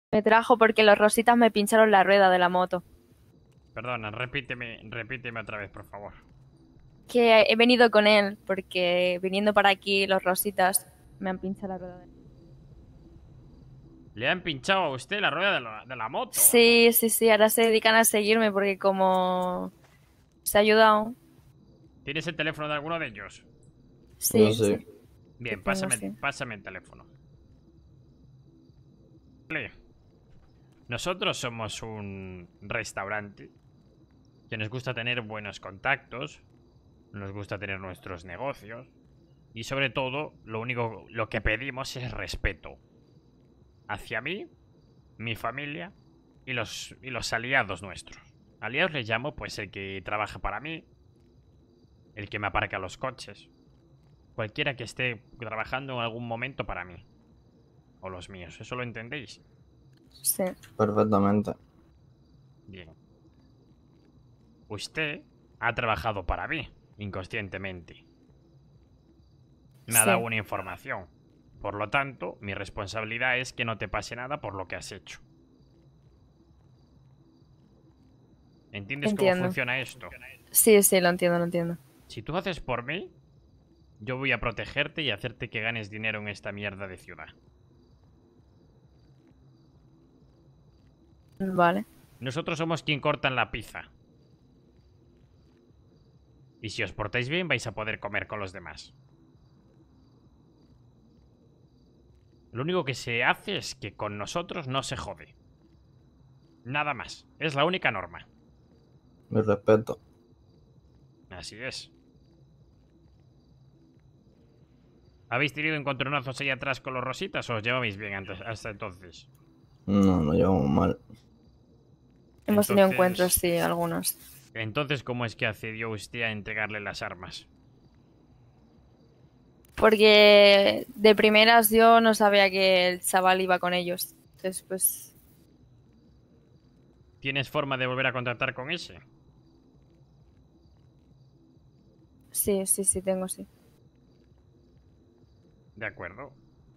Me trajo porque los rositas me pincharon la rueda de la moto. Perdona, repíteme otra vez, por favor. Que he venido con él porque viniendo para aquí los rositas me han pinchado la rueda. Le han pinchado a usted la rueda de la moto. Sí, sí, sí, ahora se dedican a seguirme porque como se ha ayudado. ¿Tienes el teléfono de alguno de ellos? Yo Sí, sí. sí, sí Bien, tengo, sí. pásame el teléfono. Vale. Nosotros somos un restaurante que nos gusta tener buenos contactos, nos gusta tener nuestros negocios y sobre todo lo que pedimos es respeto hacia mí, mi familia y los aliados nuestros. Aliados les llamo pues el que trabaja para mí, el que me aparca los coches, cualquiera que esté trabajando en algún momento para mí o los míos. ¿Eso lo entendéis? Sí, Perfectamente. Bien. Usted ha trabajado para mí, inconscientemente. Me ha sí. dado una información. Por lo tanto, mi responsabilidad es que no te pase nada por lo que has hecho. ¿Entiendes cómo Entiendo. funciona esto? Sí, sí, lo entiendo, lo entiendo. Si tú haces por mí, yo voy a protegerte y hacerte que ganes dinero en esta mierda de ciudad. Vale. Nosotros somos quien cortan la pizza. Y si os portáis bien, vais a poder comer con los demás. Lo único que se hace es que con nosotros no se jode. Nada más. Es la única norma. Mi respeto. Así es. ¿Habéis tenido encontronazos ahí atrás con los rositas o os llevabais bien antes, hasta entonces? No, nos llevamos mal. Hemos tenido encuentros, Entonces... sí, algunos. Entonces, ¿cómo es que accedió usted a entregarle las armas? Porque de primeras yo no sabía que el chaval iba con ellos. Entonces, pues, ¿Tienes forma de volver a contactar con ese? sí, sí, sí, tengo, sí. De acuerdo.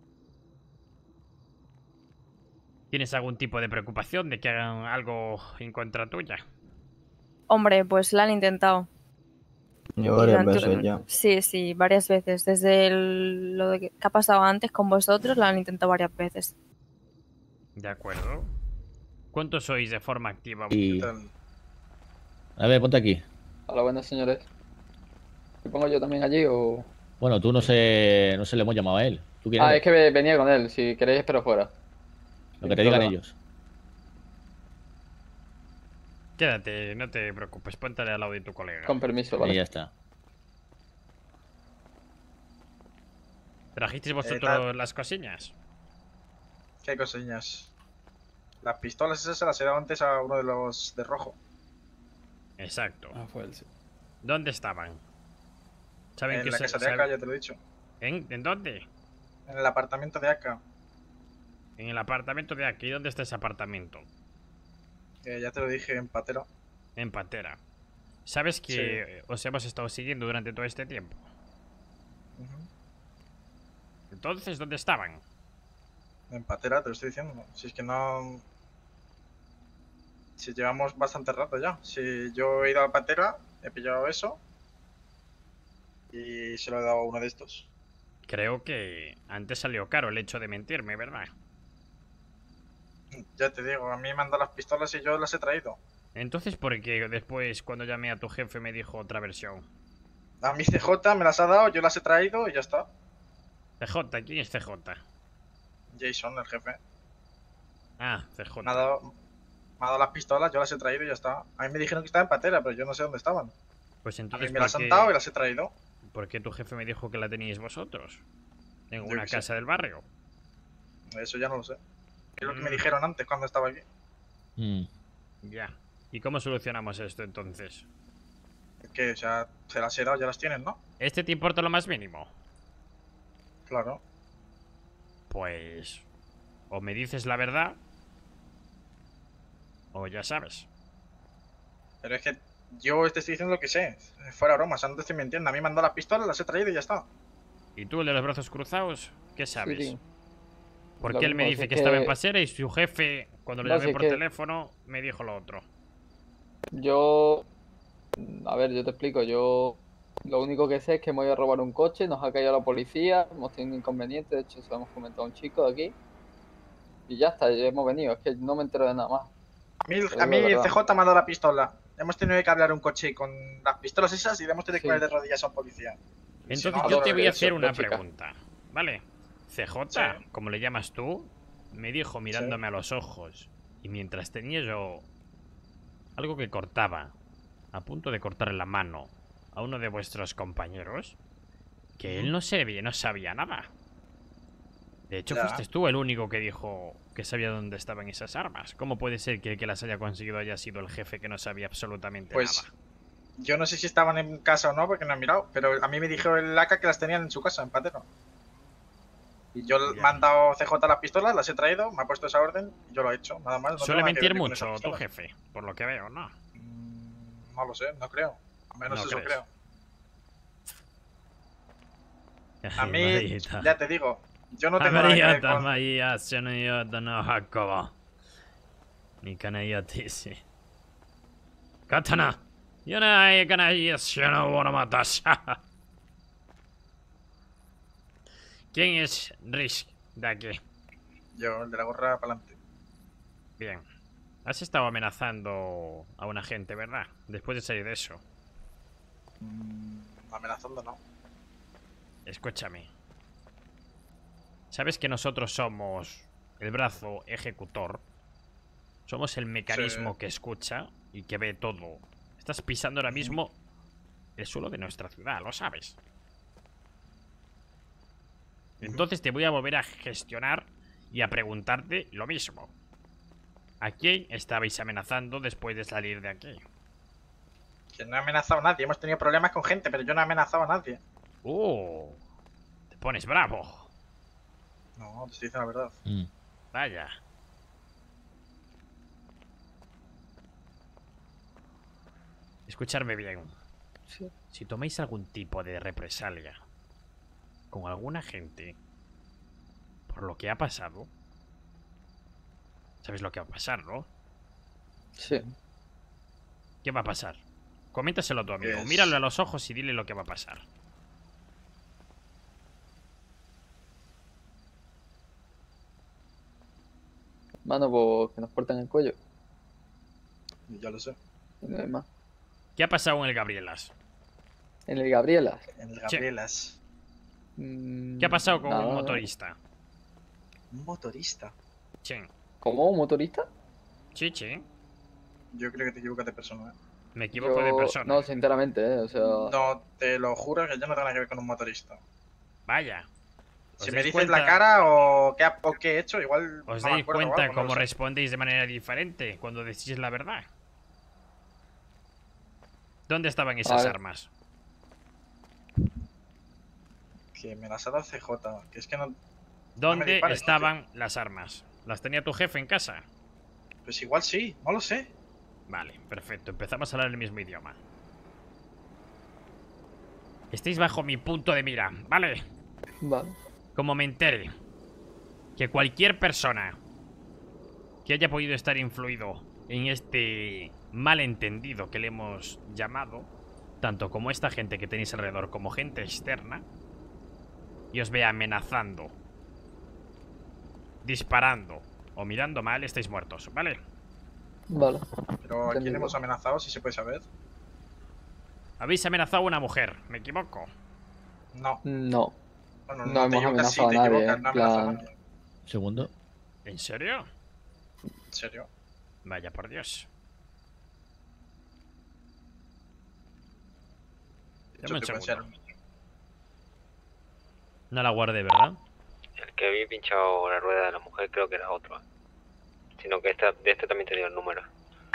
¿Tienes algún tipo de preocupación de que hagan algo en contra tuya? Hombre, pues la han intentado. Yo Y varias veces ya. sí, sí, varias veces. Desde lo de que ha pasado antes con vosotros, la han intentado varias veces. De acuerdo. ¿Cuántos sois de forma activa? ¿Qué Y... tal? A ver, ponte aquí. Hola, buenas señores. ¿Me pongo yo también allí o...? Bueno, tú no se le hemos llamado a él. ¿Tú quién Ah, es eres? que venía con él. Si queréis, espero fuera. Lo que Sin te digan problema. ellos. Quédate, no te preocupes, póntale al lado de tu colega. Con permiso, Y ¿vale? ya está. ¿Trajisteis Tal. vosotros las cosillas? ¿Qué cosillas? Las pistolas esas se las he dado antes a uno de los de rojo. Exacto. Ah, fue él, sí. ¿Dónde estaban? ¿Saben En que la casa de acá, ya te lo he dicho. ¿En dónde? En el apartamento de acá. En el apartamento de aquí. ¿Dónde está ese apartamento? Ya te lo dije, en Patera. En Pantera. ¿Sabes que os hemos estado siguiendo durante todo este tiempo? Ujú. Entonces, ¿dónde estaban? En Patera, te lo estoy diciendo. Si es que no... Si llevamos bastante rato ya. Si yo he ido a Patera, he pillado eso. Y se lo he dado a uno de estos. Creo que antes salió caro el hecho de mentirme, ¿verdad? Ya te digo, a mí me han dado las pistolas y yo las he traído. Entonces, ¿por qué después, cuando llamé a tu jefe, me dijo otra versión? A mí CJ me las ha dado, yo las he traído y ya está. CJ, ¿quién es CJ? Jason, el jefe. Ah, CJ. Me ha dado las pistolas, yo las he traído y ya está. A mí me dijeron que estaban en Patera, pero yo no sé dónde estaban. Pues A entonces, mí me las han dado y las he traído. ¿por qué tu jefe me dijo que la teníais vosotros? En Yo una qué sé. casa del barrio. Eso ya no lo sé. Es lo que me Mm. dijeron antes cuando estaba aquí. Mm. Ya. ¿Y cómo solucionamos esto entonces? Es que, o sea, se las he dado, ya las tienes, ¿no? ¿Este te importa lo más mínimo? Claro. Pues... o me dices la verdad... o ya sabes. Pero es que yo te estoy diciendo lo que sé. Fuera broma, o sea, no te estoy mintiendo. A mí me han dado las pistolas, las he traído y ya está. ¿Y tú, el de los brazos cruzados? ¿Qué sabes? Sí. Porque Lo él me mismo, dice es que que- estaba en pasera y su jefe, cuando le No, llamé si es por que- teléfono, me dijo lo otro. Yo, a ver, yo te explico. Yo lo único que sé es que me voy a robar un coche, nos ha caído la policía, hemos tenido un inconveniente, de hecho se lo hemos comentado a un chico de aquí. Y ya está, ya hemos venido, es que no me entero de nada más. Te A digo mí de el verdad. CJ me ha dado la pistola. Hemos tenido que hablar un coche con las pistolas esas y le hemos tenido que Sí. poner de rodillas a un policía. Y si Entonces no, yo dos, te de voy a hecho, hacer una dos chicas. pregunta, ¿vale? CJ, Sí. como le llamas tú, me dijo mirándome a los ojos, y mientras tenía yo algo que cortaba, a punto de cortarle la mano a uno de vuestros compañeros, que él no sabía nada. De hecho, Ya. fuiste tú el único que dijo que sabía dónde estaban esas armas. ¿Cómo puede ser que el que las haya conseguido haya sido el jefe que no sabía absolutamente Pues nada? yo no sé si estaban en casa o no porque no he mirado, pero a mí me dijo el AK que las tenían en su casa, en Patero. Y yo Ya. me han dado CJ las pistolas, las he traído, me ha puesto esa orden y yo lo he hecho, nada más. No Suele tengo nada que ver mentir yo con esas mucho tu pistolas. jefe, por lo que veo, ¿no? No lo sé, no creo. Al menos No eso crees. creo. A Ay, mí, Marita. ya te digo, yo no tengo nada que ver Marita, con... Maria, Senayota, no Jacoba. Ni Kanayatisi. Katana. Yo no hay Kanayas, yo no voy a matar. ¿Quién es Risk de aquí? Yo, el de la gorra para adelante. Bien. Has estado amenazando a un agente, ¿verdad? Después de salir de eso. Amenazando, no. Escúchame. ¿Sabes que nosotros somos el brazo ejecutor? Somos el mecanismo Sí. que escucha y que ve todo. Estás pisando ahora mismo el suelo de nuestra ciudad, lo sabes. Entonces te voy a volver a gestionar y a preguntarte lo mismo. ¿A quién estabais amenazando después de salir de aquí? Que no he amenazado a nadie. Hemos tenido problemas con gente, pero yo no he amenazado a nadie. Te pones bravo. No, te estoy diciendo la verdad. Mm. Vaya. Escuchadme bien. Sí. Si tomáis algún tipo de represalia con alguna gente por lo que ha pasado, ¿sabes lo que va a pasar, no? Sí. ¿Qué va a pasar? Coméntaselo a tu amigo. Es- Míralo a los ojos y dile lo que va a pasar. Mano, pues que nos corten el cuello. Ya lo sé. Y no hay más. ¿Qué ha pasado en el Gabrielas? En el Gabriela. En el Gabrielas. ¿Qué ha pasado con Nada, un ¿no? motorista? Un motorista. Sí. ¿Cómo? ¿Un motorista? Sí, sí. Yo creo que te equivocas de persona. ¿eh? Me equivoco de persona. No, sinceramente, o sea... No, te lo juro que yo no tengo nada que ver con un motorista. Vaya. Si ¿Os me dais dices cuenta- la cara o qué he hecho, igual. ¿Os no me dais acuerdo o cuenta algo, no lo cómo sé. respondéis de manera diferente cuando decís la verdad? ¿Dónde estaban esas ver. armas? Que me las ha dado CJ. Que es que no. ¿Dónde dispares, estaban las armas? ¿Las tenía tu jefe en casa? Pues igual sí, no lo sé. Vale, perfecto. Empezamos a hablar el mismo idioma. Estáis bajo mi punto de mira, ¿vale? Vale. Como me entere que cualquier persona que haya podido estar influido en este malentendido que le hemos llamado, tanto como esta gente que tenéis alrededor como gente externa, y os vea amenazando, disparando o mirando mal, estáis muertos, ¿vale? Vale. Pero ¿a quién Entendido. hemos amenazado? Si se puede saber. Habéis amenazado a una mujer, ¿me equivoco? No. No. Bueno, No te hemos equivocas, sí, amenazado te a nadie, equivocas, en no he amenazado a plan- nadie. Segundo. ¿En serio? En serio. Vaya por Dios. De Dame hecho, un te puede segundo. ser. No la guardé, ¿verdad? El que había pinchado la rueda de la mujer creo que era otro. Sino que de este también tenía el número.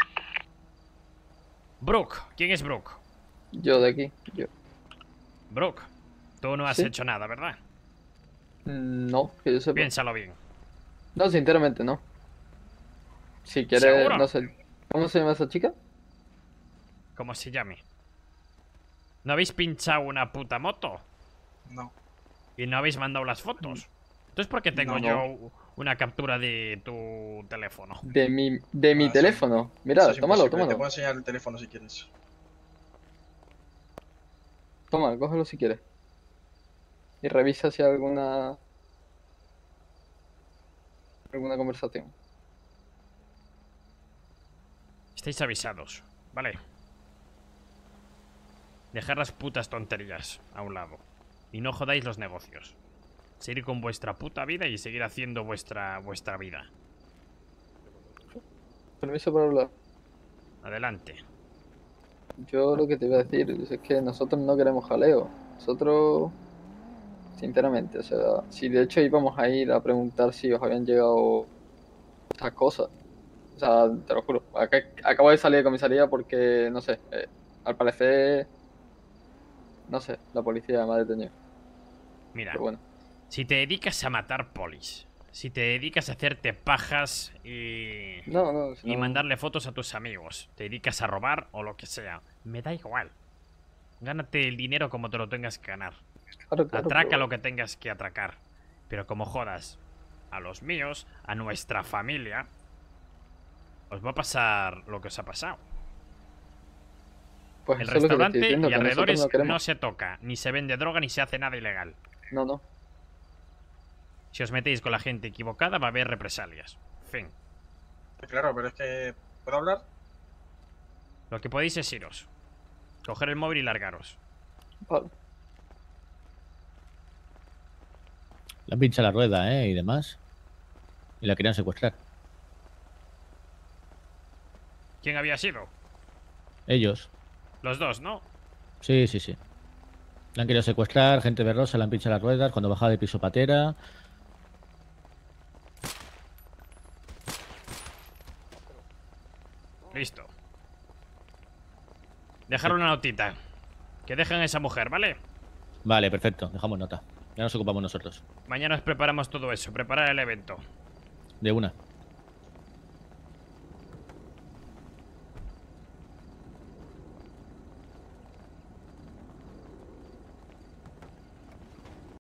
Brooke, ¿quién es Brooke? Yo de aquí. Yo. Brooke, tú no has Sí. hecho nada, ¿verdad? No, que yo sepa. Piénsalo bien. No, sinceramente no. Si quieres, ¿Seguro? no sé. ¿Cómo se llama esa chica? ¿Cómo se llame? ¿No habéis pinchado una puta moto? No. ¿Y no habéis mandado las fotos? Entonces, ¿por qué tengo No, yo una captura de tu teléfono? De mi Ah, sí. teléfono. Mira, Eso es tómalo, imposible. Te tómalo. puedo enseñar el teléfono si quieres. Toma, cógelo si quieres. Y revisa si hay alguna conversación. Estáis avisados, ¿vale? Dejar las putas tonterías a un lado. Y no jodáis los negocios. Seguir con vuestra puta vida y seguir haciendo vuestra vida. Permiso para hablar. Adelante. Yo lo que te iba a decir es que nosotros no queremos jaleo. Nosotros, sinceramente, o sea, si de hecho íbamos a ir a preguntar si os habían llegado esas cosas. O sea, te lo juro. Acabo de salir de comisaría porque, no sé, al parecer, no sé, la policía me ha detenido. Mira, Pero bueno, si te dedicas a matar polis, si te dedicas a hacerte pajas y no. mandarle fotos a tus amigos, te dedicas a robar o lo que sea, me da igual. Gánate el dinero como te lo tengas que ganar. Claro, Atraca pero- lo que tengas que atracar. Pero como jodas a los míos, a nuestra familia, os va a pasar lo que os ha pasado. Pues El eso es lo que te estoy restaurante diciendo, y que nosotros alrededores no queremos. no se toca, ni se vende droga, ni se hace nada ilegal. No. Si os metéis con la gente equivocada, va a haber represalias. Fin. Claro, pero es que... ¿Puedo hablar? Lo que podéis es iros. Coger el móvil y largaros. Vale. Le han pinchado la rueda, y demás. Y la querían secuestrar. ¿Quién había sido? Ellos. Los dos, ¿no? Sí. Le han querido secuestrar, gente berrosa, le han pinchado las ruedas cuando bajaba de piso patera. Listo. Dejar una notita. Que dejen a esa mujer, ¿vale? Vale, perfecto. Dejamos nota. Ya nos ocupamos nosotros. Mañana os preparamos todo eso. Preparar el evento. De una.